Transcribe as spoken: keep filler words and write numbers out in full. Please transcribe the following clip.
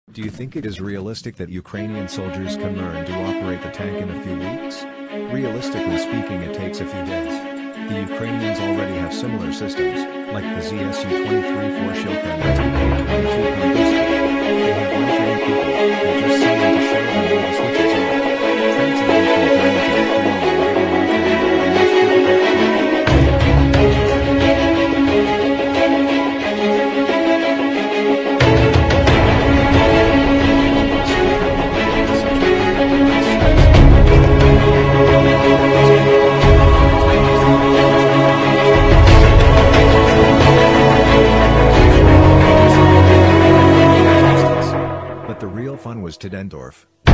Do you think it is realistic that Ukrainian soldiers can learn to operate the tank in a few weeks? Realistically speaking, it takes a few days. The Ukrainians already have similar systems, like the Z S U twenty-three Forshilka and the T K twenty-two Pangusta. They have well-trained people, they just send them to show them where the switches are. Translating from German to Ukrainian and getting them to handle the most difficult part. But the real fun was Tiddendorf.